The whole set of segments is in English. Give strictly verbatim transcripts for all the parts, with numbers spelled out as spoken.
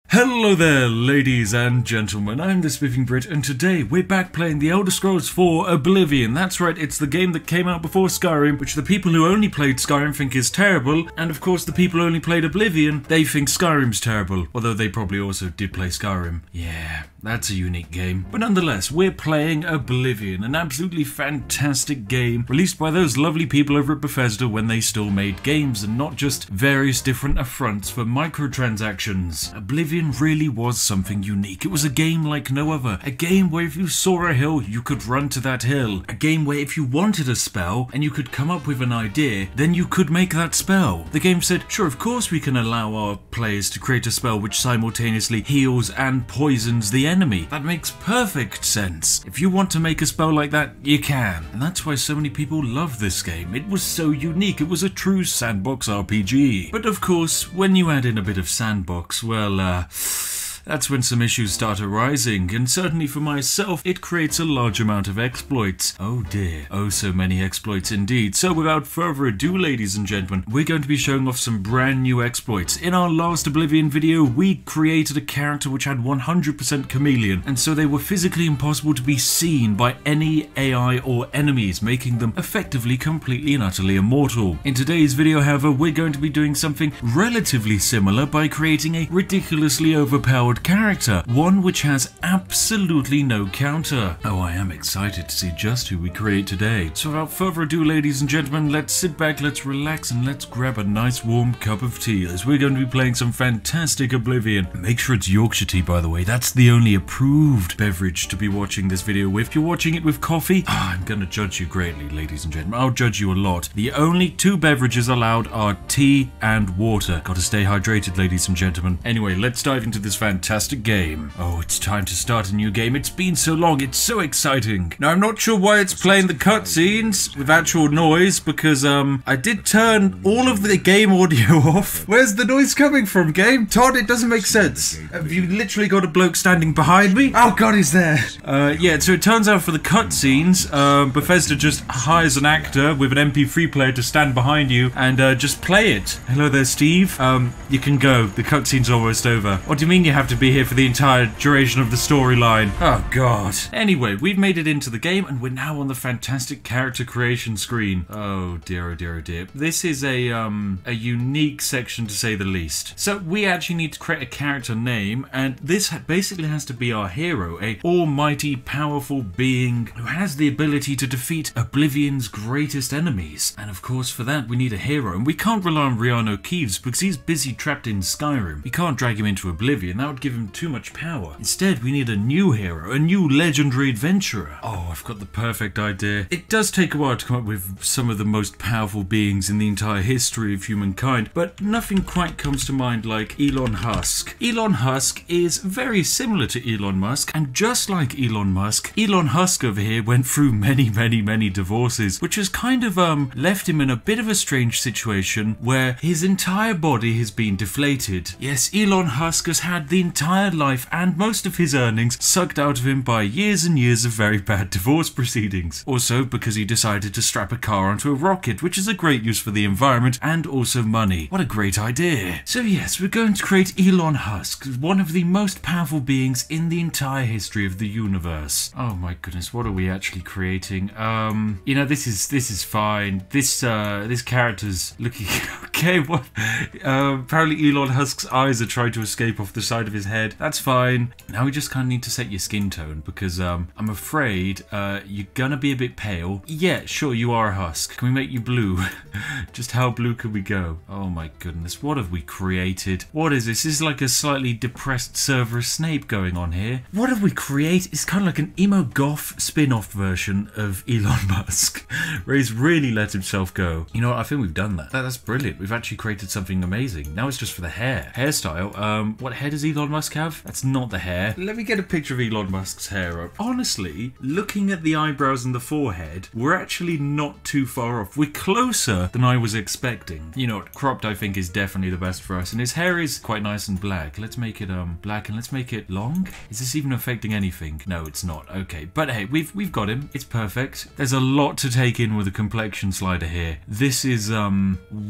Hello there, ladies and gentlemen, I'm the Spiffing Brit, and today we're back playing The Elder Scrolls four Oblivion. That's right, it's the game that came out before Skyrim, which the people who only played Skyrim think is terrible, and of course the people who only played Oblivion, they think Skyrim's terrible, although they probably also did play Skyrim. Yeah, that's a unique game. But nonetheless, we're playing Oblivion, an absolutely fantastic game, released by those lovely people over at Bethesda when they still made games, and not just various different affronts for microtransactions. Oblivion really was something unique. It was a game like no other. A game where if you saw a hill, you could run to that hill. A game where if you wanted a spell and you could come up with an idea, then you could make that spell. The game said, sure, of course we can allow our players to create a spell which simultaneously heals and poisons the enemy. That makes perfect sense. If you want to make a spell like that, you can. And that's why so many people love this game. It was so unique. It was a true sandbox R P G. But of course, when you add in a bit of sandbox, well, uh... that's when some issues start arising, and certainly for myself, it creates a large amount of exploits. Oh dear, oh so many exploits indeed. So without further ado, ladies and gentlemen, we're going to be showing off some brand new exploits. In our last Oblivion video, we created a character which had one hundred percent chameleon, and so they were physically impossible to be seen by any A I or enemies, making them effectively completely and utterly immortal. In today's video, however, we're going to be doing something relatively similar by creating a ridiculously overpowered character, one which has absolutely no counter. Oh, I am excited to see just who we create today. So without further ado, ladies and gentlemen, let's sit back, let's relax, and let's grab a nice warm cup of tea, as we're going to be playing some fantastic Oblivion. Make sure it's Yorkshire tea, by the way. That's the only approved beverage to be watching this video with. If you're watching it with coffee, oh, I'm gonna judge you greatly, ladies and gentlemen. I'll judge you a lot. The only two beverages allowed are tea and water. Gotta stay hydrated, ladies and gentlemen. Anyway, let's dive into this fantastic Fantastic game. Oh, it's time to start a new game. It's been so long, it's so exciting. Now, I'm not sure why it's playing the cutscenes with actual noise, because um, I did turn all of the game audio off. Where's the noise coming from, game? Todd, it doesn't make sense. Have you literally got a bloke standing behind me? Oh god, he's there. Uh, yeah, so it turns out for the cutscenes, um, Bethesda just hires an actor with an M P three player to stand behind you and uh, just play it. Hello there, Steve. Um, you can go. The cutscene's almost over. What do you mean you have to be here for the entire duration of the storyline? Oh god. Anyway, we've made it into the game and we're now on the fantastic character creation screen. Oh dear, oh dear, oh dear. This is a um a unique section to say the least. So we actually need to create a character name, and this basically has to be our hero, a almighty powerful being who has the ability to defeat Oblivion's greatest enemies. And of course for that we need a hero, and we can't rely on Rhiannon Keeves because he's busy trapped in Skyrim. We can't drag him into Oblivion. That would give him too much power. Instead, we need a new hero, a new legendary adventurer. Oh, I've got the perfect idea. It does take a while to come up with some of the most powerful beings in the entire history of humankind, but nothing quite comes to mind like Elon Husk. Elon Husk is very similar to Elon Musk, and just like Elon Musk, Elon Husk over here went through many, many, many divorces, which has kind of um left him in a bit of a strange situation where his entire body has been deflated. Yes, Elon Husk has had the entire life and most of his earnings sucked out of him by years and years of very bad divorce proceedings. Also because he decided to strap a car onto a rocket, which is a great use for the environment and also money. What a great idea. So yes, we're going to create Elon Husk, one of the most powerful beings in the entire history of the universe. Oh my goodness, what are we actually creating? Um, you know, this is this is fine. This uh, this character's looking okay. What? Uh, apparently Elon Husk's eyes are trying to escape off the side of his head. That's fine. Now we just kind of need to set your skin tone, because um, I'm afraid uh, you're gonna be a bit pale. Yeah, sure, you are a husk. Can we make you blue? Just how blue could we go? Oh my goodness, what have we created? What is this? This is like a slightly depressed Severus Snape going on here. What have we created? It's kind of like an emo goth spin-off version of Elon Musk, where he's really let himself go. You know what? I think we've done that. that. That's brilliant. We've actually created something amazing. Now it's just for the hair. Hairstyle. Um, what hair does Elon Musk have? That's not the hair. Let me get a picture of Elon Musk's hair up. Honestly, looking at the eyebrows and the forehead, we're actually not too far off. We're closer than I was expecting. You know what? Cropped, I think, is definitely the best for us. And his hair is quite nice and black. Let's make it um black and let's make it long. Is this even affecting anything? No, it's not. Okay, but hey, we've we've got him. It's perfect. There's a lot to take in with the complexion slider here. This is um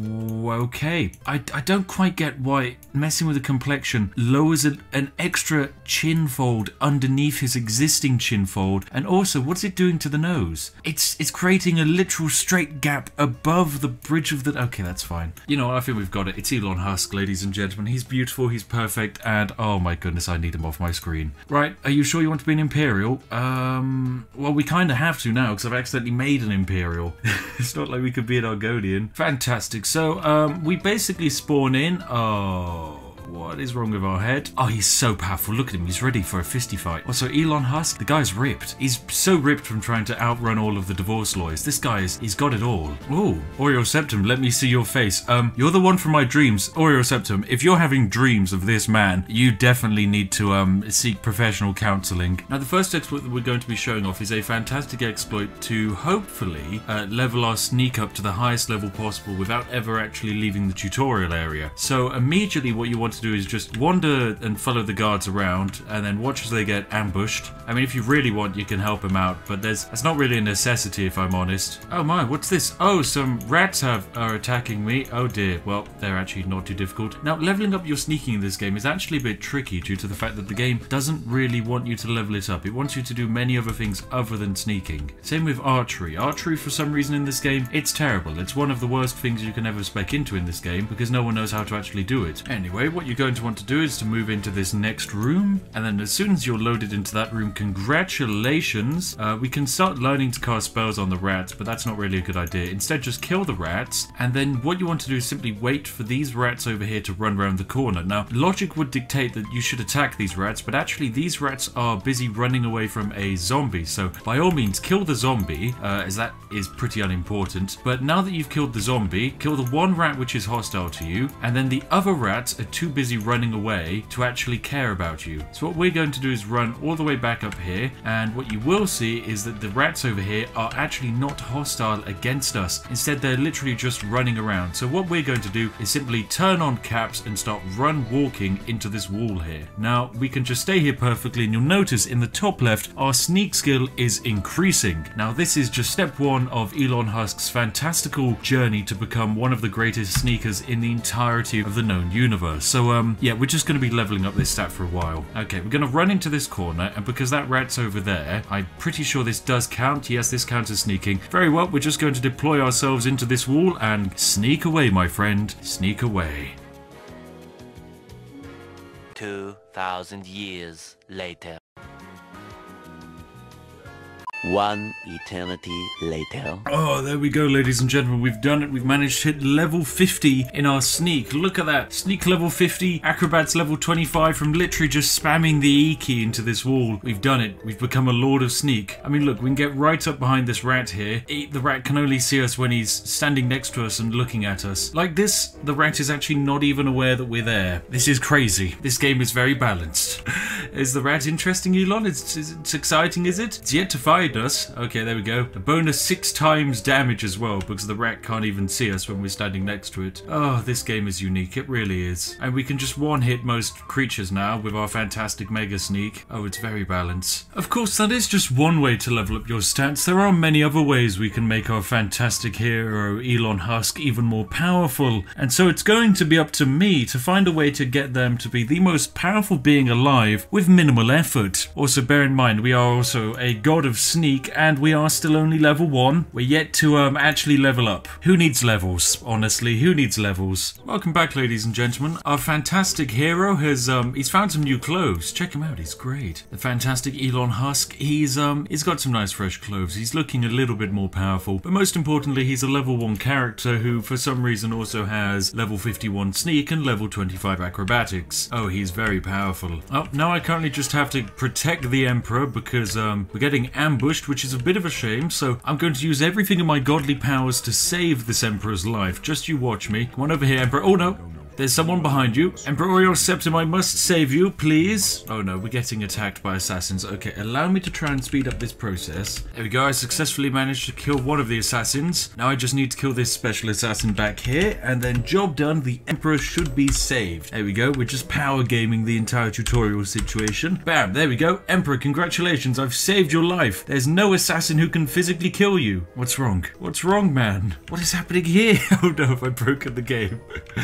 Oh, okay. I, I don't quite get why messing with the complexion lowers an, an extra chin fold underneath his existing chin fold. And also, what's it doing to the nose? It's it's creating a literal straight gap above the bridge of the... Okay, that's fine. You know, I think we've got it. It's Elon Husk, ladies and gentlemen. He's beautiful, he's perfect, and oh my goodness, I need him off my screen. Right, are you sure you want to be an Imperial? Um, well, we kind of have to now, because I've accidentally made an Imperial. It's not like we could be an Argonian. Fantastic. So, um, we basically spawn in... Oh... What is wrong with our head? Oh, he's so powerful. Look at him. He's ready for a fisty fight. Also, Elon Husk, the guy's ripped. He's so ripped from trying to outrun all of the divorce lawyers. This guy is, he's got it all. Ooh, Oreo Septum, let me see your face. Um, you're the one from my dreams. Oreo Septum, if you're having dreams of this man, you definitely need to um seek professional counseling. Now, the first exploit that we're going to be showing off is a fantastic exploit to hopefully uh, level our sneak up to the highest level possible without ever actually leaving the tutorial area. So immediately what you want to do is just wander and follow the guards around and then watch as they get ambushed. I mean, if you really want, you can help them out, but there's that's not really a necessity, if I'm honest. Oh my, what's this? Oh, some rats have are attacking me. Oh dear. Well, they're actually not too difficult. Now, leveling up your sneaking in this game is actually a bit tricky due to the fact that the game doesn't really want you to level it up. It wants you to do many other things other than sneaking. Same with archery. Archery, for some reason in this game, it's terrible. It's one of the worst things you can ever spec into in this game because no one knows how to actually do it. Anyway, what you're going to want to do is to move into this next room, and then as soon as you're loaded into that room, congratulations, uh, we can start learning to cast spells on the rats, but that's not really a good idea. Instead, just kill the rats, and then what you want to do is simply wait for these rats over here to run around the corner. Now, logic would dictate that you should attack these rats, but actually these rats are busy running away from a zombie, so by all means kill the zombie, uh, as that is pretty unimportant. But now that you've killed the zombie, kill the one rat which is hostile to you, and then the other rats are too busy running away to actually care about you. So what we're going to do is run all the way back up here, and what you will see is that the rats over here are actually not hostile against us. Instead, they're literally just running around. So what we're going to do is simply turn on caps and start run walking into this wall here. Now, we can just stay here perfectly, and you'll notice in the top left, our sneak skill is increasing. Now, this is just step one of Elon Husk's fantastical journey to become one of the greatest sneakers in the entirety of the known universe. So, um, yeah, we're just going to be leveling up this stat for a while. Okay, we're going to run into this corner, and because that rat's over there, I'm pretty sure this does count. Yes, this counts as sneaking. Very well, we're just going to deploy ourselves into this wall and sneak away, my friend. Sneak away. Two thousand years later. One eternity later. Oh, there we go, ladies and gentlemen. We've done it. We've managed to hit level fifty in our sneak. Look at that. Sneak level fifty, acrobats level twenty-five from literally just spamming the E key into this wall. We've done it. We've become a Lord of Sneak. I mean, look, we can get right up behind this rat here. The rat can only see us when he's standing next to us and looking at us. Like this, the rat is actually not even aware that we're there. This is crazy. This game is very balanced. Is the rat interesting, Elon? It's, it's exciting, is it? It's yet to find us. Okay, there we go. A bonus six times damage as well, because the rat can't even see us when we're standing next to it. Oh, this game is unique. It really is. And we can just one-hit most creatures now with our fantastic Mega Sneak. Oh, it's very balanced. Of course, that is just one way to level up your stats. There are many other ways we can make our fantastic hero, Elon Husk, even more powerful. And so it's going to be up to me to find a way to get them to be the most powerful being alive with minimal effort. Also, bear in mind, we are also a god of sneak, and we are still only level one. We're yet to um, actually level up. Who needs levels? Honestly, who needs levels? Welcome back, ladies and gentlemen. Our fantastic hero has, um, he's found some new clothes. Check him out, he's great. The fantastic Elon Husk, he's, um, he's got some nice fresh clothes. He's looking a little bit more powerful, but most importantly, he's a level one character who, for some reason, also has level fifty-one sneak and level twenty-five acrobatics. Oh, he's very powerful. Oh, now I currently just have to protect the Emperor because, um, we're getting ambushed, which is a bit of a shame, so I'm going to use everything in my godly powers to save this Emperor's life. Just you watch me. Come on over here, Emperor. Oh, no. there's someone behind you. Emperor Auriel Septim, I must save you, please. Oh no, we're getting attacked by assassins. Okay, allow me to try and speed up this process. There we go, I successfully managed to kill one of the assassins. Now I just need to kill this special assassin back here, and then job done, the Emperor should be saved. There we go, we're just power gaming the entire tutorial situation. Bam, there we go. Emperor, congratulations, I've saved your life. There's no assassin who can physically kill you. What's wrong? What's wrong, man? What is happening here? Oh no, have I broken the game?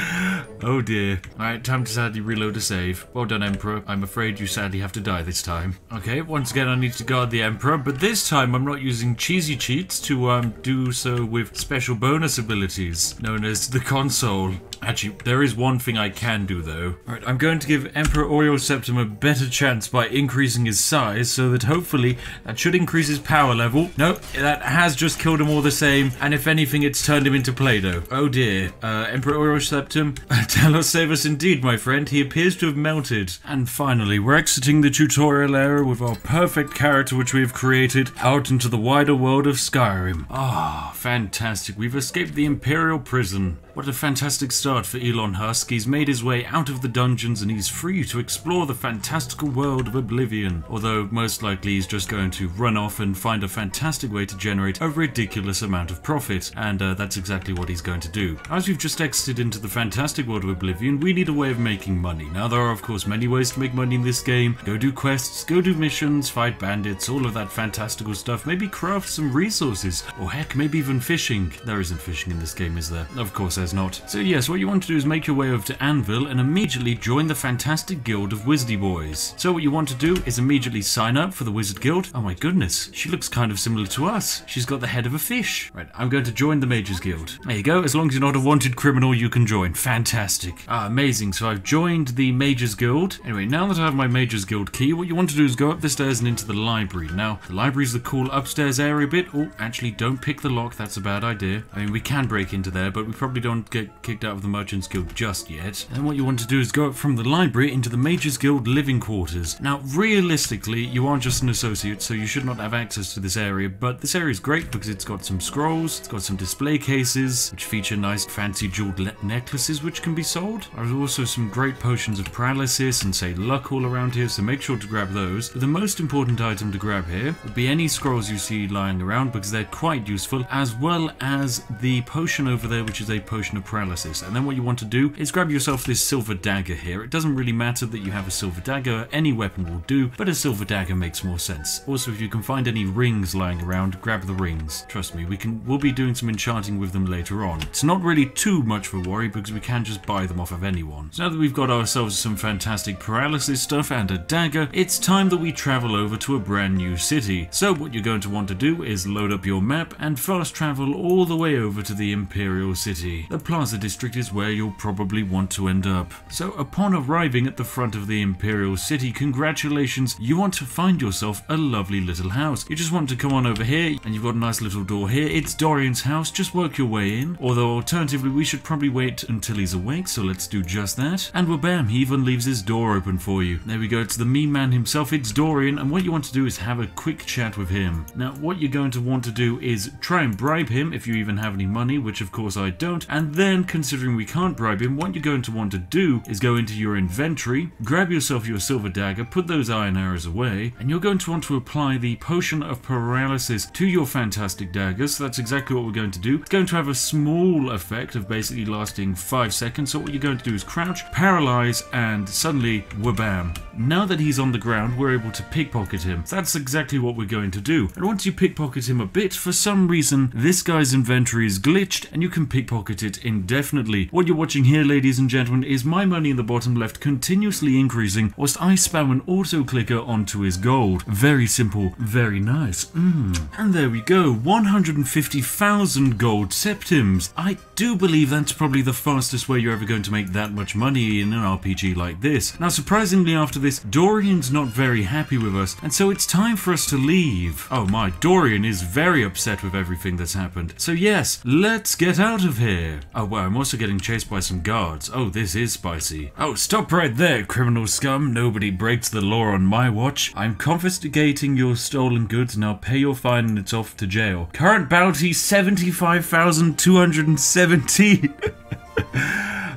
Oh dear. Alright, time to sadly reload a save. Well done, Emperor. I'm afraid you sadly have to die this time. Okay, once again I need to guard the Emperor, but this time I'm not using cheesy cheats to um do so with special bonus abilities, known as the console. Actually, there is one thing I can do though. Alright, I'm going to give Emperor Auriel Septim a better chance by increasing his size, so that hopefully that should increase his power level. Nope, that has just killed him all the same, and if anything it's turned him into Play-Doh. Oh dear. Uh, Emperor Auriel Septim, Talos save us indeed, my friend. He appears to have melted. And finally, we're exiting the tutorial area with our perfect character which we have created out into the wider world of Skyrim. Ah, oh, fantastic. We've escaped the Imperial prison. What a fantastic start for Elon Husk. He's made his way out of the dungeons and he's free to explore the fantastical world of Oblivion. Although most likely he's just going to run off and find a fantastic way to generate a ridiculous amount of profit. And uh, that's exactly what he's going to do. As we've just exited into the fantastic world of Oblivion, we need a way of making money. Now there are of course many ways to make money in this game. Go do quests, go do missions, fight bandits, all of that fantastical stuff. Maybe craft some resources. Or heck, maybe even fishing. There isn't fishing in this game, is there? Of course there's not. So yes, what you want to do is make your way over to Anvil and immediately join the fantastic guild of Wizardy Boys. So what you want to do is immediately sign up for the Wizard Guild. Oh my goodness, she looks kind of similar to us. She's got the head of a fish. Right, I'm going to join the Mages Guild. There you go, as long as you're not a wanted criminal you can join. Fantastic. Ah, amazing, so I've joined the Mages Guild. Anyway, now that I have my Mages Guild key, what you want to do is go up the stairs and into the library. Now, the library is the cool upstairs area bit. Oh, actually don't pick the lock, that's a bad idea. I mean, we can break into there, but we probably don't get kicked out of the Merchants Guild just yet. And what you want to do is go up from the library into the Mages Guild living quarters. Now, realistically, you are just an associate, so you should not have access to this area, but this area is great because it's got some scrolls, it's got some display cases, which feature nice fancy jeweled necklaces which can be sold. There's also some great potions of paralysis and say luck all around here, so make sure to grab those. But the most important item to grab here would be any scrolls you see lying around because they're quite useful, as well as the potion over there, which is a potion of paralysis. And then what you want to do is grab yourself this silver dagger here. It doesn't really matter that you have a silver dagger, any weapon will do, but a silver dagger makes more sense. Also, if you can find any rings lying around, grab the rings. Trust me, we can we'll be doing some enchanting with them later on. It's not really too much of a worry because we can just buy them off of anyone. So now that we've got ourselves some fantastic paralysis stuff and a dagger, it's time that we travel over to a brand new city. So what you're going to want to do is load up your map and fast travel all the way over to the Imperial City. The Plaza District is where you'll probably want to end up. So upon arriving at the front of the Imperial City, congratulations, you want to find yourself a lovely little house. You just want to come on over here and you've got a nice little door here. It's Dorian's house, just work your way in. Although alternatively we should probably wait until he's awake, so let's do just that. And well bam, he even leaves his door open for you. There we go, it's the meme man himself, it's Dorian, and what you want to do is have a quick chat with him. Now what you're going to want to do is try and bribe him if you even have any money, which of course I don't, and then considering we can't bribe him, what you're going to want to do is go into your inventory, grab yourself your silver dagger, put those iron arrows away, and you're going to want to apply the potion of paralysis to your fantastic dagger. So that's exactly what we're going to do. It's going to have a small effect of basically lasting five seconds. So what you're going to do is crouch, paralyze, and suddenly, whabam. Now that he's on the ground, we're able to pickpocket him. That's exactly what we're going to do. And once you pickpocket him a bit, for some reason, this guy's inventory is glitched and you can pickpocket it indefinitely. What you're watching here, ladies and gentlemen, is my money in the bottom left continuously increasing whilst I spam an auto clicker onto his gold. Very simple, very nice. Mm. And there we go, one hundred fifty thousand gold septims. I do believe that's probably the fastest way you're ever going to make that much money in an R P G like this. Now surprisingly after this, Dorian's not very happy with us, and so it's time for us to leave. Oh my, Dorian is very upset with everything that's happened. So yes, let's get out of here. Oh wow, I'm also getting chased by some guards. Oh, this is spicy. Oh, stop right there, criminal scum. Nobody breaks the law on my watch. I'm confiscating your stolen goods, now pay your fine and it's off to jail. Current bounty seventy-five thousand two hundred seventeen.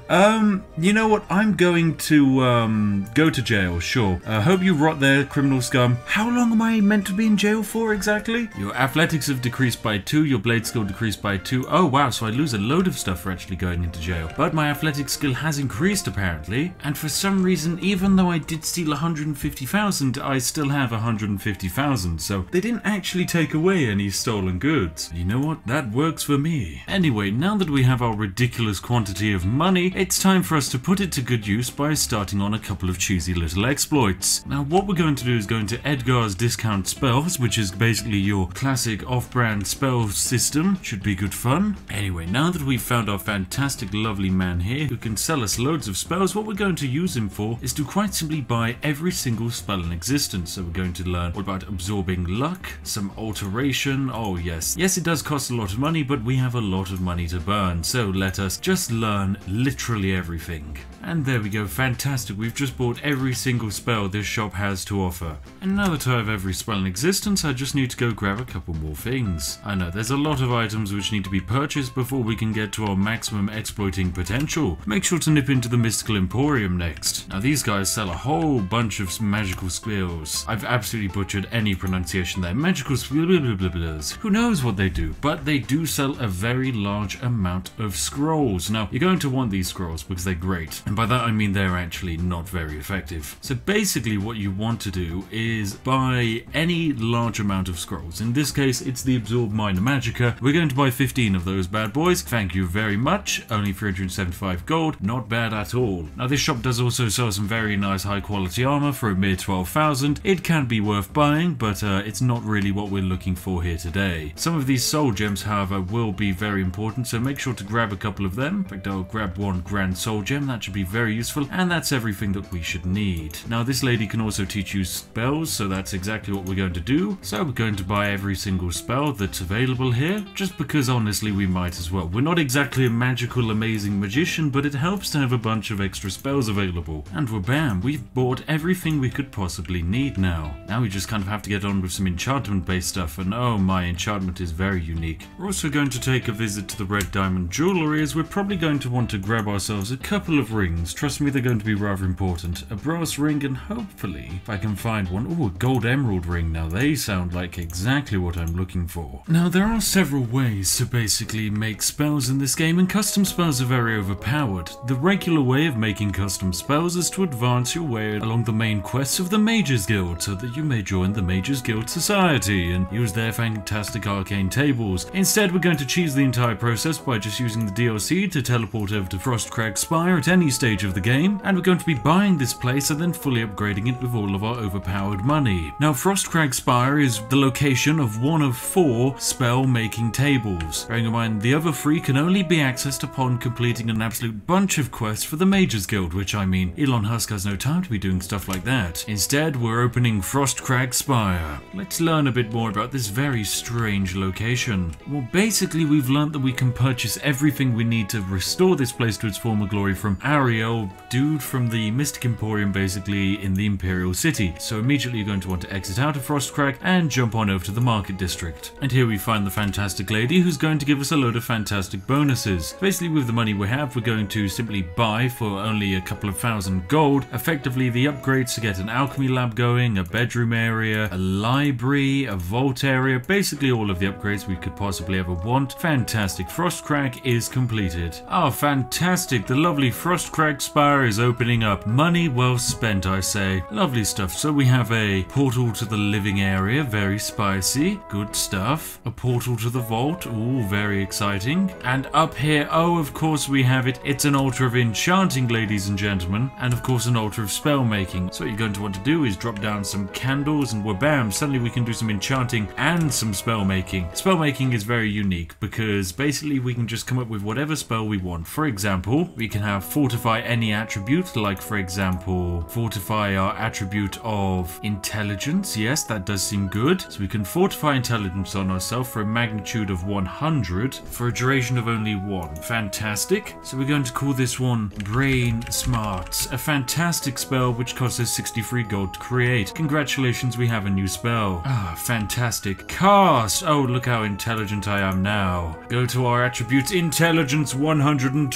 Um, you know what? I'm going to, um, go to jail, sure. Uh, hope you rot there, criminal scum. How long am I meant to be in jail for exactly? Your athletics have decreased by two, your blade skill decreased by two. Oh wow, so I lose a load of stuff for actually going into jail. But my athletic skill has increased apparently, and for some reason, even though I did steal one hundred fifty thousand, I still have one hundred fifty thousand, so they didn't actually take away any stolen goods. You know what? That works for me. Anyway, now that we have our ridiculous quantity of money, it's time for us to put it to good use by starting on a couple of cheesy little exploits. Now what we're going to do is go into Edgar's discount spells, which is basically your classic off-brand spell system. Should be good fun. Anyway, now that we've found our fantastic lovely man here who can sell us loads of spells, what we're going to use him for is to quite simply buy every single spell in existence. So we're going to learn all about absorbing luck, some alteration. Oh yes, yes it does cost a lot of money, but we have a lot of money to burn, so let us just learn literally everything. And there we go, fantastic, we've just bought every single spell this shop has to offer. And now that I have every spell in existence, I just need to go grab a couple more things. I know, there's a lot of items which need to be purchased before we can get to our maximum exploiting potential. Make sure to nip into the Mystical Emporium next. Now these guys sell a whole bunch of magical skills. I've absolutely butchered any pronunciation there. Magical skills. Who knows what they do, but they do sell a very large amount of scrolls. Now, you're going to want these scrolls because they're great. And by that I mean they're actually not very effective. So basically what you want to do is buy any large amount of scrolls. In this case, it's the Absorb Minor Magicka. We're going to buy fifteen of those bad boys. Thank you very much. Only three hundred seventy-five gold. Not bad at all. Now this shop does also sell some very nice high quality armor for a mere twelve thousand. It can be worth buying, but uh, it's not really what we're looking for here today. Some of these soul gems, however, will be very important, so make sure to grab a couple of them. In fact, I'll grab one grand soul gem. That should be very useful, and that's everything that we should need. Now this lady can also teach you spells, so that's exactly what we're going to do. So we're going to buy every single spell that's available here, just because honestly we might as well. We're not exactly a magical amazing magician, but it helps to have a bunch of extra spells available. And we're bam, we've bought everything we could possibly need now. Now we just kind of have to get on with some enchantment based stuff, and oh, my enchantment is very unique. We're also going to take a visit to the Red Diamond Jewellery, as we're probably going to want to grab ourselves a couple of rings. Trust me, they're going to be rather important. A brass ring, and hopefully, if I can find one, oh, a gold emerald ring. Now they sound like exactly what I'm looking for. Now there are several ways to basically make spells in this game, and custom spells are very overpowered. The regular way of making custom spells is to advance your way along the main quests of the Mages Guild, so that you may join the Mages Guild Society and use their fantastic arcane tables. Instead, we're going to cheese the entire process by just using the D L C to teleport over to Frostcrag Spire at any stage of the game, and we're going to be buying this place and then fully upgrading it with all of our overpowered money. Now, Frostcrag Spire is the location of one of four spell making tables. Bearing in mind, the other three can only be accessed upon completing an absolute bunch of quests for the Mages Guild, which I mean, Elon Husk has no time to be doing stuff like that. Instead, we're opening Frostcrag Spire. Let's learn a bit more about this very strange location. Well, basically, we've learned that we can purchase everything we need to restore this place to its former glory from Ariel, dude from the Mystic Emporium, basically in the Imperial City. So immediately you're going to want to exit out of Frostcrag and jump on over to the Market District. And here we find the fantastic lady who's going to give us a load of fantastic bonuses. Basically, with the money we have, we're going to simply buy for only a couple of thousand gold, effectively the upgrades to get an alchemy lab going, a bedroom area, a library, a vault area, basically all of the upgrades we could possibly ever want. Fantastic. Frostcrag is completed. Oh, fantastic. The lovely Frostcrag Spire is opening up. Money well spent, I say. Lovely stuff. So we have a portal to the living area, very spicy, good stuff. A portal to the vault, ooh, very exciting. And up here, oh, of course we have it. It's an altar of enchanting, ladies and gentlemen, and of course an altar of spell making. So what you're going to want to do is drop down some candles, and wha-bam, suddenly we can do some enchanting and some spell making. Spell making is very unique because basically we can just come up with whatever spell we want. For example, we can have fortify any attribute, like for example, fortify our attribute of intelligence. Yes, that does seem good. So we can fortify intelligence on ourselves for a magnitude of one hundred for a duration of only one. Fantastic. So we're going to call this one Brain Smarts, a fantastic spell which costs us sixty-three gold to create. Congratulations, we have a new spell. Ah, fantastic. Cast. Oh, look how intelligent I am now. Go to our attribute intelligence one hundred twenty.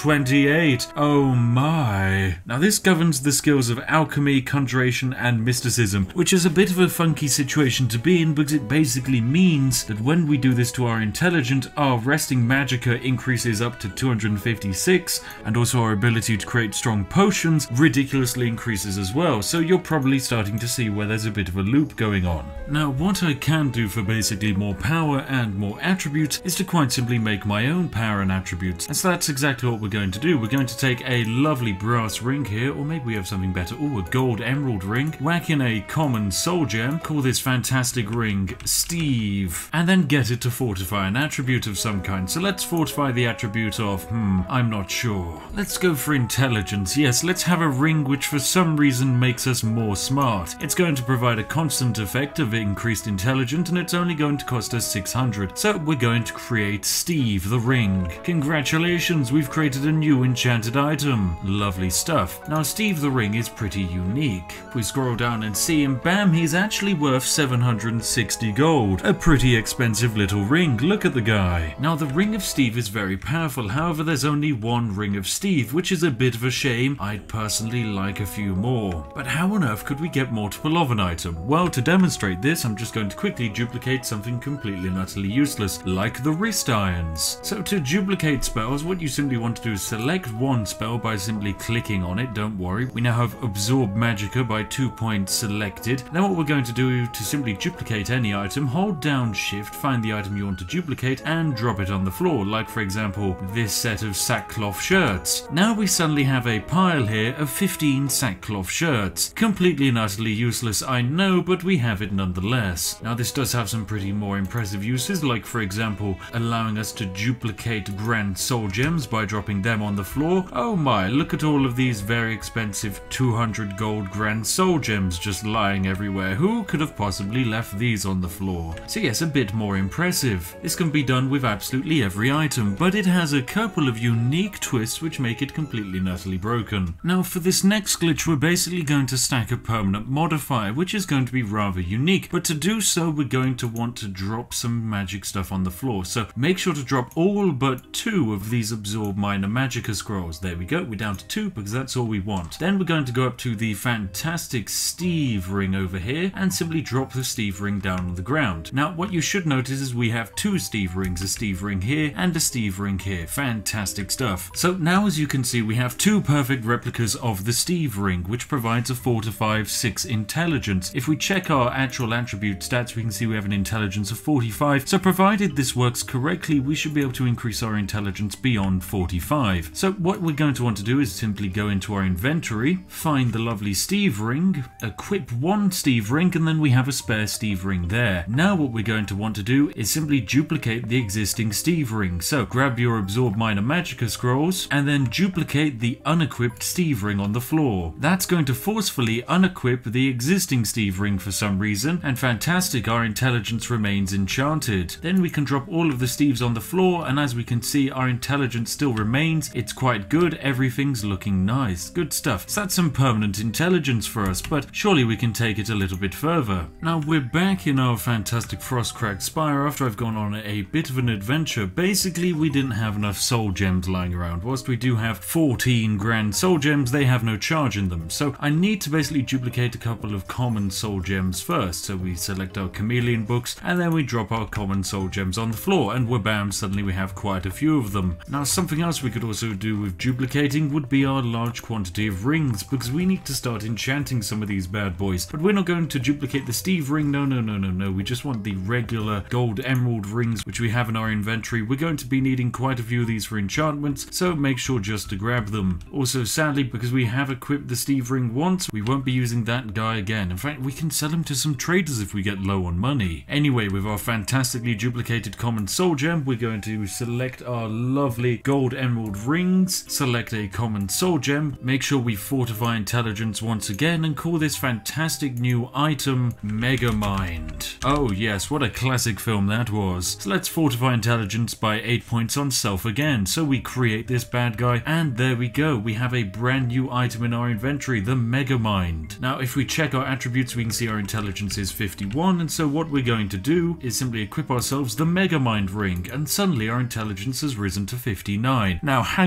seventy-eight. Oh my. Now this governs the skills of alchemy, conjuration, and mysticism, which is a bit of a funky situation to be in because it basically means that when we do this to our intelligent, our resting magicka increases up to two hundred fifty-six, and also our ability to create strong potions ridiculously increases as well, so you're probably starting to see where there's a bit of a loop going on. Now what I can do for basically more power and more attributes is to quite simply make my own power and attributes, and so that's exactly what we're going to do. We're going to take a lovely brass ring here, or maybe we have something better, oh, a gold emerald ring, whack in a common soul gem, call this fantastic ring Steve, and then get it to fortify an attribute of some kind. So let's fortify the attribute of, hmm, I'm not sure. Let's go for intelligence. Yes, let's have a ring which for some reason makes us more smart. It's going to provide a constant effect of increased intelligence, and it's only going to cost us six hundred. So we're going to create Steve the ring. Congratulations, we've created a new enchanted item. Lovely stuff. Now Steve the ring is pretty unique. If we scroll down and see him, bam, he's actually worth seven hundred sixty gold. A pretty expensive little ring. Look at the guy. Now the ring of Steve is very powerful, however there's only one ring of Steve, which is a bit of a shame. I'd personally like a few more. But how on earth could we get multiple of an item? Well, to demonstrate this, I'm just going to quickly duplicate something completely and utterly useless, like the wrist irons. So to duplicate spells, what you simply want to do is select one spell by simply clicking on it. Don't worry, we now have Absorb Magicka by two points selected. Now what we're going to do to simply duplicate any item, hold down shift, find the item you want to duplicate, and drop it on the floor, like for example this set of sackcloth shirts. Now we suddenly have a pile here of fifteen sackcloth shirts. Completely and utterly useless, I know, but we have it nonetheless. Now this does have some pretty more impressive uses, like for example allowing us to duplicate grand soul gems by dropping them on the floor. Oh my, look at all of these very expensive two hundred gold grand soul gems just lying everywhere. Who could have possibly left these on the floor? So yes, a bit more impressive. This can be done with absolutely every item, but it has a couple of unique twists which make it completely and utterly broken. Now for this next glitch, we're basically going to stack a permanent modifier, which is going to be rather unique, but to do so we're going to want to drop some magic stuff on the floor. So make sure to drop all but two of these Absorb Minor Magicka scrolls. There we go, we're down to two because that's all we want. Then we're going to go up to the fantastic Steve ring over here and simply drop the Steve ring down on the ground. Now what you should notice is we have two Steve rings, a Steve ring here and a Steve ring here. Fantastic stuff. So now as you can see, we have two perfect replicas of the Steve ring, which provides a four to five, six intelligence. If we check our actual attribute stats, we can see we have an intelligence of forty-five. So provided this works correctly, we should be able to increase our intelligence beyond forty-five. So what we're going to want to do is simply go into our inventory, find the lovely Steve ring, equip one Steve ring, and then we have a spare Steve ring there. Now what we're going to want to do is simply duplicate the existing Steve ring. So grab your Absorb Minor Magicka scrolls and then duplicate the unequipped Steve ring on the floor. That's going to forcefully unequip the existing Steve ring for some reason, and fantastic, our intelligence remains enchanted. Then we can drop all of the Steves on the floor, and as we can see, our intelligence still remains. It's quite good, everything's looking nice. Good stuff. So that's some permanent intelligence for us, but surely we can take it a little bit further. Now we're back in our fantastic Frostcracked Spire after I've gone on a bit of an adventure. Basically, we didn't have enough soul gems lying around. Whilst we do have fourteen grand soul gems, they have no charge in them. So I need to basically duplicate a couple of common soul gems first. So we select our chameleon books and then we drop our common soul gems on the floor, and wha-bam, suddenly we have quite a few of them. Now something else we could also do with duplicating would be our large quantity of rings, because we need to start enchanting some of these bad boys. But we're not going to duplicate the Steve ring, no no no no no, we just want the regular gold emerald rings which we have in our inventory. We're going to be needing quite a few of these for enchantments, so make sure just to grab them. Also sadly, because we have equipped the Steve ring once, we won't be using that guy again. In fact, we can sell him to some traders if we get low on money. Anyway, with our fantastically duplicated common soul gem, we're going to select our lovely gold emerald rings, select a common soul gem, make sure we fortify intelligence once again, and call this fantastic new item Megamind. Oh yes, what a classic film that was. So let's fortify intelligence by eight points on self again. So we create this bad guy, and there we go, we have a brand new item in our inventory, the Megamind. Now if we check our attributes, we can see our intelligence is fifty-one, and so what we're going to do is simply equip ourselves the Megamind ring, and suddenly our intelligence has risen to fifty-nine. Now hang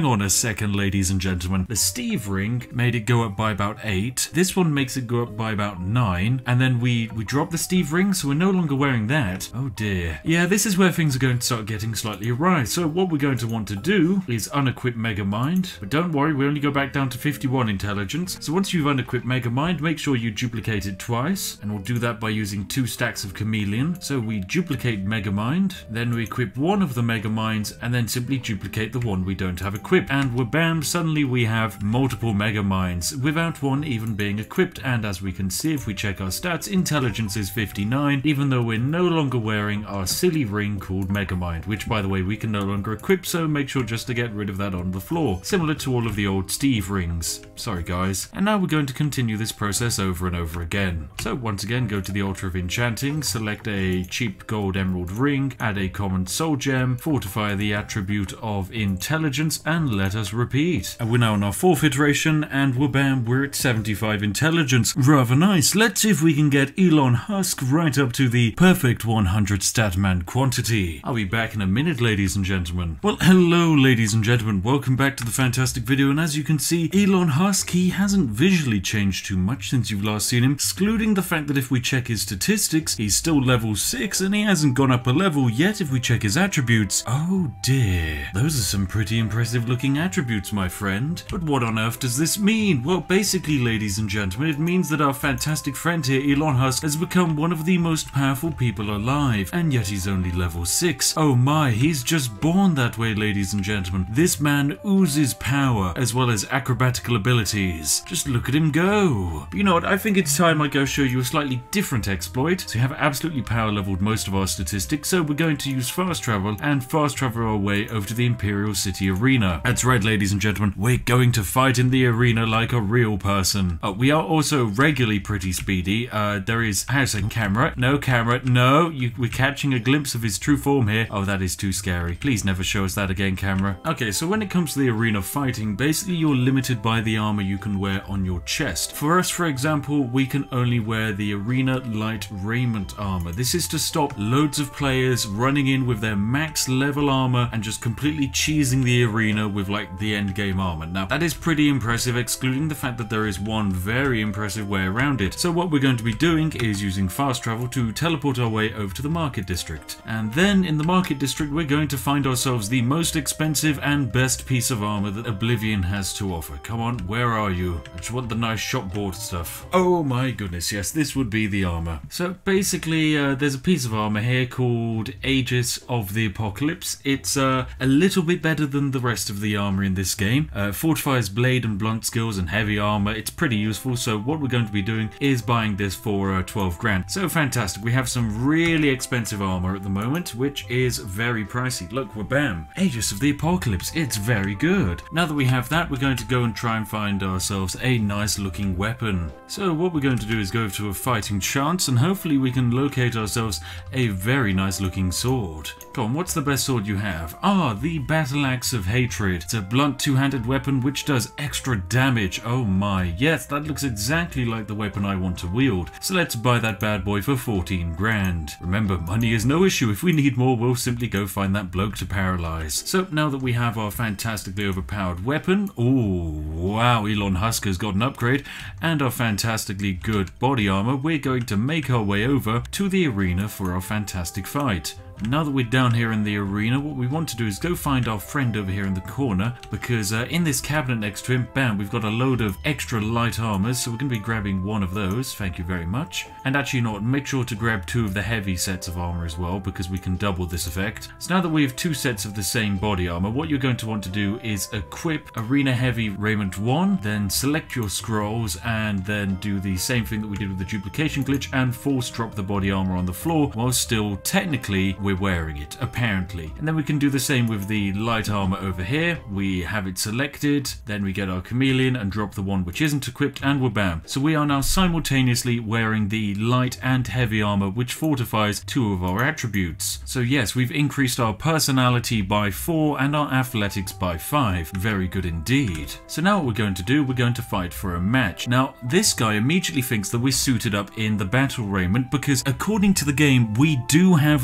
hang on a second, ladies and gentlemen. The Steve ring made it go up by about eight. This one makes it go up by about nine. And then we, we drop the Steve ring, so we're no longer wearing that. Oh dear. Yeah, this is where things are going to start getting slightly awry. So what we're going to want to do is unequip Megamind. But don't worry, we only go back down to fifty-one intelligence. So once you've unequipped Megamind, make sure you duplicate it twice. And we'll do that by using two stacks of Chameleon. So we duplicate Megamind, then we equip one of the Megaminds, and then simply duplicate the one we don't have equipped. And wha-bam, suddenly we have multiple Megaminds without one even being equipped. And as we can see, if we check our stats, intelligence is fifty-nine, even though we're no longer wearing our silly ring called Megamind, which by the way we can no longer equip, so make sure just to get rid of that on the floor, similar to all of the old Steve rings. Sorry guys. And now we're going to continue this process over and over again. So once again, go to the Altar of Enchanting, select a cheap gold emerald ring, add a common soul gem, fortify the attribute of intelligence, and let us repeat. And we're now on our fourth iteration, and wha-bam, we're at seventy-five intelligence. Rather nice. Let's see if we can get Elon Husk right up to the perfect one hundred statman quantity. I'll be back in a minute, ladies and gentlemen. Well, hello ladies and gentlemen, welcome back to the fantastic video, and as you can see, Elon Husk, he hasn't visually changed too much since you've last seen him, excluding the fact that if we check his statistics, he's still level six and he hasn't gone up a level yet. If we check his attributes, oh dear, those are some pretty impressive looking attributes, my friend. But what on earth does this mean? Well, basically, ladies and gentlemen, it means that our fantastic friend here, Elon Husk, has become one of the most powerful people alive, and yet he's only level six. Oh my, he's just born that way, ladies and gentlemen. This man oozes power as well as acrobatical abilities. Just look at him go. But you know what, I think it's time I go show you a slightly different exploit. So we have absolutely power leveled most of our statistics, so we're going to use fast travel and fast travel our way over to the Imperial City Arena. That's right, ladies and gentlemen, we're going to fight in the arena like a real person. Uh, we are also regularly pretty speedy. Uh, there is, how's a camera? No camera, no, you, we're catching a glimpse of his true form here. Oh, that is too scary. Please never show us that again, camera. Okay, so when it comes to the arena fighting, basically you're limited by the armor you can wear on your chest. For us, for example, we can only wear the Arena Light Raiment armor. This is to stop loads of players running in with their max level armor and just completely cheesing the arena with like the end game armor. Now, that is pretty impressive, excluding the fact that there is one very impressive way around it. So what we're going to be doing is using fast travel to teleport our way over to the Market District. And then in the Market District, we're going to find ourselves the most expensive and best piece of armor that Oblivion has to offer. Come on, where are you? I just want the nice shopboard stuff. Oh my goodness, yes, this would be the armor. So basically, uh, there's a piece of armor here called Aegis of the Apocalypse. It's uh, a little bit better than the rest of the armor in this game. Uh, fortifies blade and blunt skills and heavy armor. It's pretty useful, so what we're going to be doing is buying this for uh, twelve grand. So fantastic, we have some really expensive armor at the moment, which is very pricey. Look, we're bam. Aegis of the Apocalypse, it's very good. Now that we have that, we're going to go and try and find ourselves a nice looking weapon. So what we're going to do is go to a fighting chance, and hopefully we can locate ourselves a very nice looking sword. Come on, what's the best sword you have? Ah, the Battle Axe of Hatred. It's a blunt two-handed weapon which does extra damage. Oh my, yes, that looks exactly like the weapon I want to wield. So let's buy that bad boy for fourteen grand. Remember, money is no issue. If we need more, we'll simply go find that bloke to paralyze. So now that we have our fantastically overpowered weapon, oh wow, Elon Husk has got an upgrade, and our fantastically good body armor, we're going to make our way over to the arena for our fantastic fight. Now that we're down here in the arena, what we want to do is go find our friend over here in the corner, because uh, in this cabinet next to him, bam, we've got a load of extra light armors, so we're going to be grabbing one of those, thank you very much. And actually, you know what, make sure to grab two of the heavy sets of armor as well, because we can double this effect. So now that we have two sets of the same body armor, what you're going to want to do is equip Arena Heavy Raiment one, then select your scrolls, and then do the same thing that we did with the duplication glitch, and force drop the body armor on the floor, while still technically we're wearing it, apparently. And then we can do the same with the light armor over here. We have it selected, then we get our chameleon and drop the one which isn't equipped, and we're bam. So we are now simultaneously wearing the light and heavy armor, which fortifies two of our attributes. So yes, we've increased our personality by four and our athletics by five. Very good indeed. So now what we're going to do, we're going to fight for a match. Now, this guy immediately thinks that we're suited up in the battle raiment, because according to the game, we do have the armor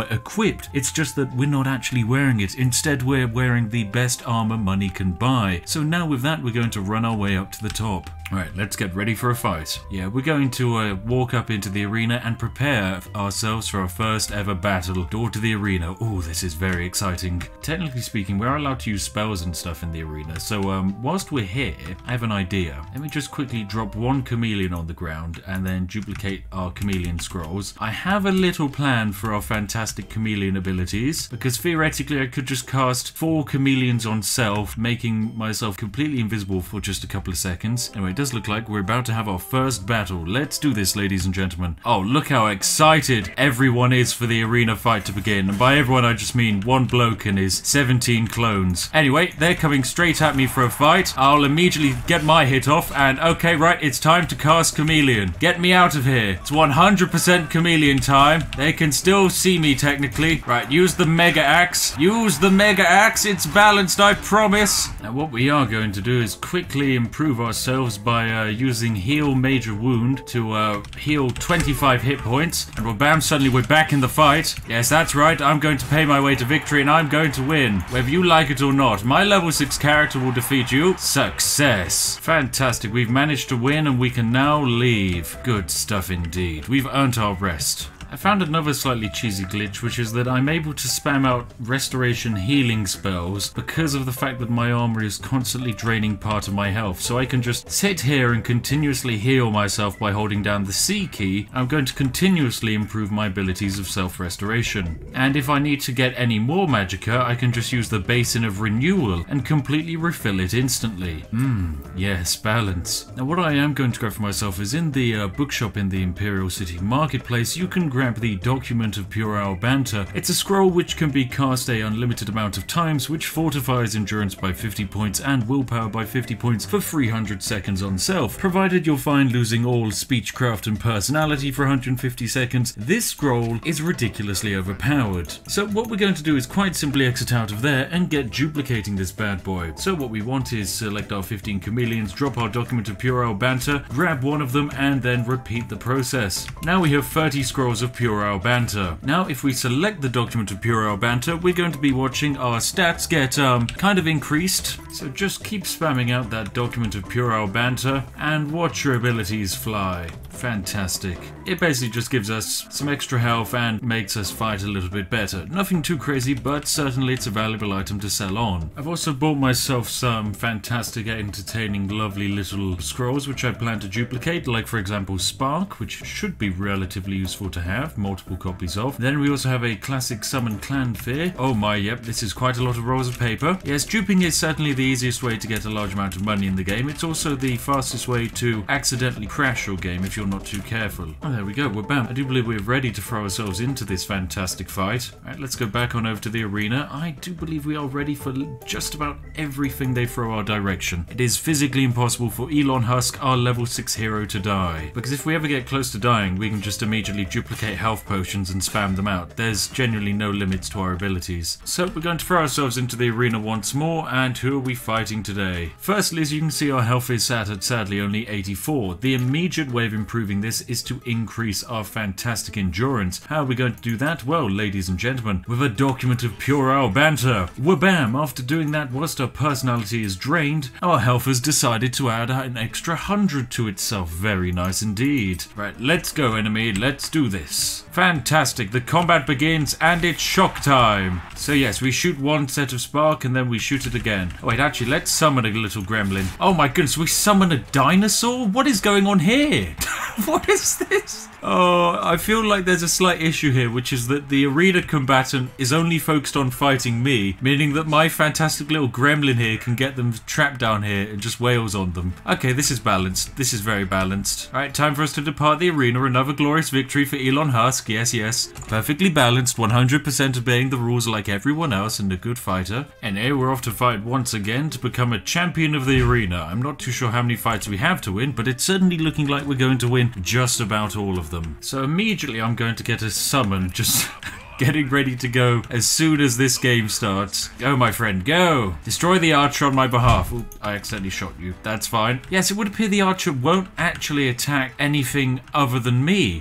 armor equipped. It's just that we're not actually wearing it. Instead, we're wearing the best armor money can buy. So now with that, we're going to run our way up to the top. Alright, let's get ready for a fight. Yeah, we're going to uh, walk up into the arena and prepare ourselves for our first ever battle. Door to the arena. Oh, this is very exciting. Technically speaking, we are allowed to use spells and stuff in the arena. So um, whilst we're here, I have an idea. Let me just quickly drop one chameleon on the ground and then duplicate our chameleon scrolls. I have a little plan for our fantastic chameleon abilities, because theoretically I could just cast four chameleons on self, making myself completely invisible for just a couple of seconds. Anyway, it does look like we're about to have our first battle. Let's do this, ladies and gentlemen. Oh, look how excited everyone is for the arena fight to begin. And by everyone, I just mean one bloke and his seventeen clones. Anyway, they're coming straight at me for a fight. I'll immediately get my hit off, and okay, right, it's time to cast Chameleon. Get me out of here. It's one hundred percent Chameleon time. They can still see me, technically. Right, use the Mega Axe. Use the Mega Axe. It's balanced, I promise. Now, what we are going to do is quickly improve ourselves by uh, using Heal Major Wound to uh, heal twenty-five hit points. And well, bam, suddenly we're back in the fight. Yes, that's right, I'm going to pay my way to victory and I'm going to win. Whether you like it or not, my level six character will defeat you. Success. Fantastic, we've managed to win and we can now leave. Good stuff indeed. We've earned our rest. I found another slightly cheesy glitch, which is that I'm able to spam out restoration healing spells because of the fact that my armor is constantly draining part of my health. So I can just sit here and continuously heal myself by holding down the C key. I'm going to continuously improve my abilities of self-restoration. And if I need to get any more magicka, I can just use the Basin of Renewal and completely refill it instantly. Hmm, yes, balance. Now what I am going to grab for myself is in the uh, bookshop in the Imperial City Marketplace, you can grab the Document of Puerile Banter. It's a scroll which can be cast a unlimited amount of times, which fortifies endurance by fifty points and willpower by fifty points for three hundred seconds on self. Provided you're fine losing all speechcraft and personality for one hundred fifty seconds, this scroll is ridiculously overpowered. So what we're going to do is quite simply exit out of there and get duplicating this bad boy. So what we want is select our fifteen chameleons, drop our Document of Puerile Banter, grab one of them, and then repeat the process. Now we have thirty scrolls of Puerile Banter. Now if we select the Document of Puerile Banter, we're going to be watching our stats get um kind of increased. So just keep spamming out that Document of Puerile Banter and watch your abilities fly. Fantastic. It basically just gives us some extra health and makes us fight a little bit better. Nothing too crazy, but certainly it's a valuable item to sell on. I've also bought myself some fantastic, entertaining, lovely little scrolls which I plan to duplicate, like for example Spark, which should be relatively useful to have, multiple copies of. Then we also have a classic Summon Clan Fear. Oh my, yep, this is quite a lot of rolls of paper. Yes, duping is certainly the easiest way to get a large amount of money in the game. It's also the fastest way to accidentally crash your game if you're not too careful. Oh, there we go, we're bam. I do believe we're ready to throw ourselves into this fantastic fight. Alright, let's go back on over to the arena. I do believe we are ready for just about everything they throw our direction. It is physically impossible for Elon Husk, our level six hero, to die. Because if we ever get close to dying, we can just immediately duplicate health potions and spam them out. There's genuinely no limits to our abilities. So we're going to throw ourselves into the arena once more, and who are we fighting today? Firstly, as you can see, our health is sat at sadly only eighty-four. The immediate way of improving this is to increase our fantastic endurance. How are we going to do that? Well, ladies and gentlemen, with a Document of Puerile Banter. Wabam! After doing that, whilst our personality is drained, our health has decided to add an extra one hundred to itself. Very nice indeed. Right, let's go, enemy. Let's do this. Fantastic. The combat begins and it's shock time. So yes, we shoot one set of spark and then we shoot it again. Oh, wait, actually, let's summon a little gremlin. Oh my goodness, we summon a dinosaur? What is going on here? What is this? Oh, I feel like there's a slight issue here, which is that the arena combatant is only focused on fighting me, meaning that my fantastic little gremlin here can get them trapped down here and just wails on them. Okay, this is balanced. This is very balanced. Alright, time for us to depart the arena. Another glorious victory for Elon Husk. Yes, yes. Perfectly balanced, one hundred percent obeying the rules like everyone else and a good fighter. And here we're off to fight once again to become a champion of the arena. I'm not too sure how many fights we have to win, but it's certainly looking like we're going to win just about all of them. So immediately I'm going to get a summon, just getting ready to go as soon as this game starts. Go, my friend, go! Destroy the archer on my behalf. Ooh, I accidentally shot you. That's fine. Yes, it would appear the archer won't actually attack anything other than me.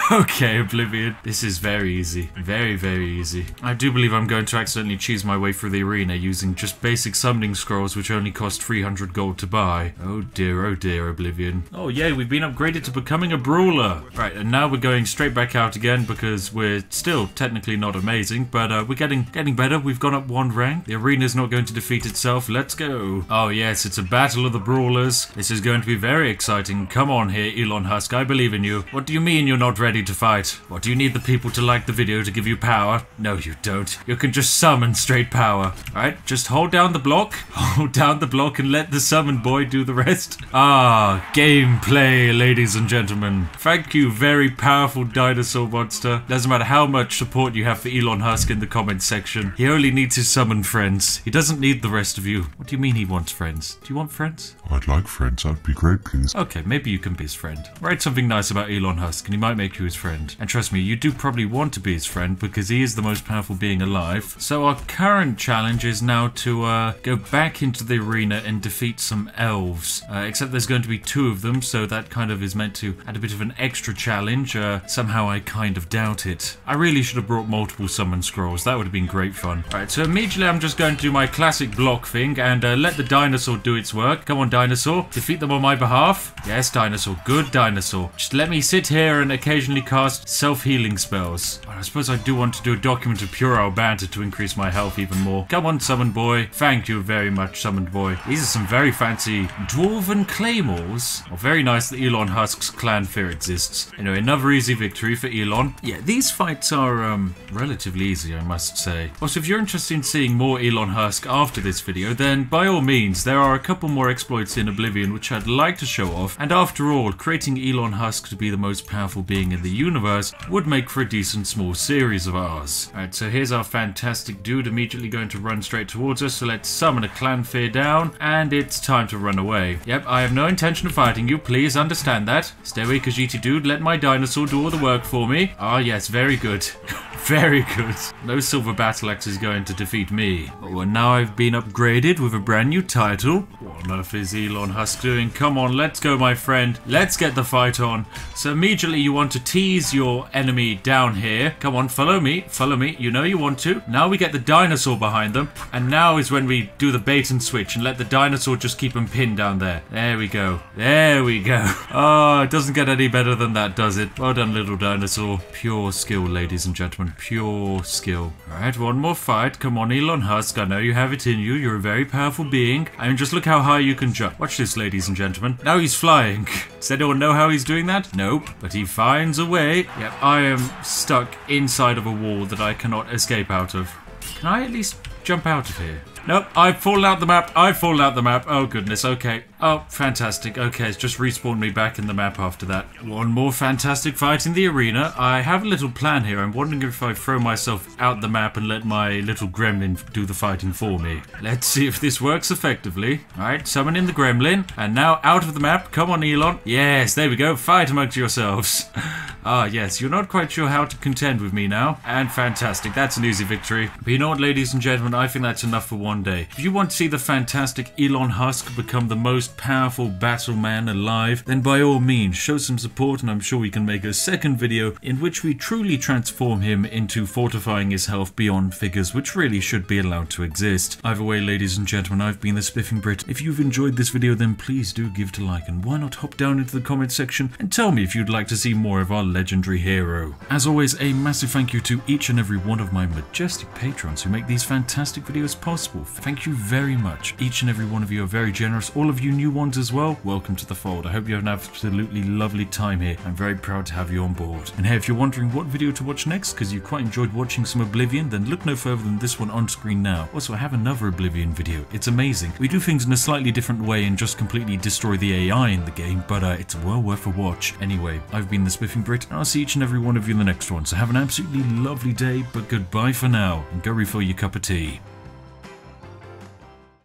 Okay, Oblivion. This is very easy. Very, very easy. I do believe I'm going to accidentally cheese my way through the arena using just basic summoning scrolls which only cost three hundred gold to buy. Oh dear, oh dear, Oblivion. Oh yay, we've been upgraded to becoming a brawler. Right, and now we're going straight back out again because we're still technically not amazing, but uh, we're getting getting better. We've gone up one rank. The arena's not going to defeat itself. Let's go. Oh yes, it's a battle of the brawlers. This is going to be very exciting. Come on here, Elon Husk. I believe in you. What do you mean you're not ready to fight? What, do you need the people to like the video to give you power? No, you don't. You can just summon straight power. Alright, just hold down the block. Hold down the block and let the summon boy do the rest. Ah, gameplay, ladies and gentlemen. Thank you, very powerful dinosaur monster. Doesn't matter how much support you have for Elon Husk in the comments section. He only needs his summon friends. He doesn't need the rest of you. What do you mean he wants friends? Do you want friends? I'd like friends. That'd be great, please. Okay, maybe you can be his friend. Write something nice about Elon Husk and he might make you his friend. And trust me, you do probably want to be his friend because he is the most powerful being alive. So our current challenge is now to uh, go back into the arena and defeat some elves. Uh, except there's going to be two of them, so that kind of is meant to add a bit of an extra challenge. Uh, somehow I kind of doubt it. I really should have brought multiple summon scrolls. That would have been great fun. Alright, so immediately I'm just going to do my classic block thing and uh, let the dinosaur do its work. Come on, dinosaur. Defeat them on my behalf. Yes, dinosaur. Good dinosaur. Just let me sit here and occasionally cast self-healing spells. Well, I suppose I do want to do a document of puerile banter to increase my health even more. Come on, summon boy. Thank you very much, summoned boy. These are some very fancy dwarven claymores. Oh, very nice that Elon Husk's clan fear exists. Anyway, another easy victory for Elon. Yeah, these fights are um relatively easy, I must say. Also, if you're interested in seeing more Elon Husk after this video, then by all means, there are a couple more exploits in Oblivion which I'd like to show off. And after all, creating Elon Husk to be the most powerful being in the universe would make for a decent small series of ours. Alright, so here's our fantastic dude immediately going to run straight towards us, so let's summon a clan fear down, and it's time to run away. Yep, I have no intention of fighting you, please understand that. Stay away, Khajiit dude, let my dinosaur do all the work for me. Ah yes, very good. Very good. No silver battle axe is going to defeat me. Oh, and now I've been upgraded with a brand new title. What on earth is Elon Husk doing? Come on, let's go, my friend. Let's get the fight on. So immediately you want to tease your enemy down here. Come on, follow me. Follow me. You know you want to. Now we get the dinosaur behind them. And now is when we do the bait and switch and let the dinosaur just keep them pinned down there. There we go. There we go. Oh, it doesn't get any better than that, does it? Well done, little dinosaur. Pure skill, ladies and gentlemen. Pure skill. Alright, one more fight. Come on, Elon Husk. I know you have it in you. You're a very powerful being. I mean, just look how high you can jump. Watch this, ladies and gentlemen. Now he's flying. Does anyone know how he's doing that? Nope. But he finds a way. Yep, I am stuck inside of a wall that I cannot escape out of. Can I at least jump out of here? Nope, I've fallen out the map. I've fallen out the map. Oh, goodness. Okay. Oh, fantastic. Okay, it's just respawned me back in the map after that. One more fantastic fight in the arena. I have a little plan here. I'm wondering if I throw myself out the map and let my little gremlin do the fighting for me. Let's see if this works effectively. Alright, summon in the gremlin. And now out of the map. Come on, Elon. Yes, there we go. Fight amongst yourselves. Ah, yes, you're not quite sure how to contend with me now. And fantastic. That's an easy victory. But you know what, ladies and gentlemen? I think that's enough for one day. If you want to see the fantastic Elon Husk become the most powerful battle man alive, then by all means show some support, and I'm sure we can make a second video in which we truly transform him into fortifying his health beyond figures which really should be allowed to exist. Either way, ladies and gentlemen, I've been the Spiffing Brit. If you've enjoyed this video, then please do give it a like, and why not hop down into the comment section and tell me if you'd like to see more of our legendary hero. As always, a massive thank you to each and every one of my majestic patrons who make these fantastic videos possible. Thank you very much. Each and every one of you are very generous. All of you new ones as well, welcome to the fold. I hope you have an absolutely lovely time here. I'm very proud to have you on board. And hey, if you're wondering what video to watch next because you quite enjoyed watching some Oblivion, then look no further than this one on screen now. Also, I have another Oblivion video. It's amazing. We do things in a slightly different way and just completely destroy the A I in the game, but uh, it's well worth a watch. Anyway, I've been the Spiffing Brit, and I'll see each and every one of you in the next one. So have an absolutely lovely day, but goodbye for now, and go refill your cup of tea.